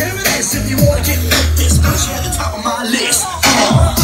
Here it is, if you wanna get with this, put you at the top of my list.